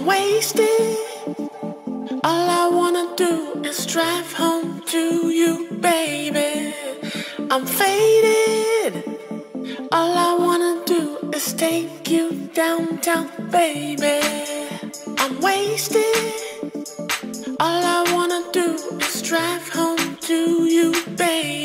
I'm wasted. All I wanna do is drive home to you, baby. I'm faded. All I wanna do is take you downtown, baby. I'm wasted. All I wanna do is drive home to you, baby.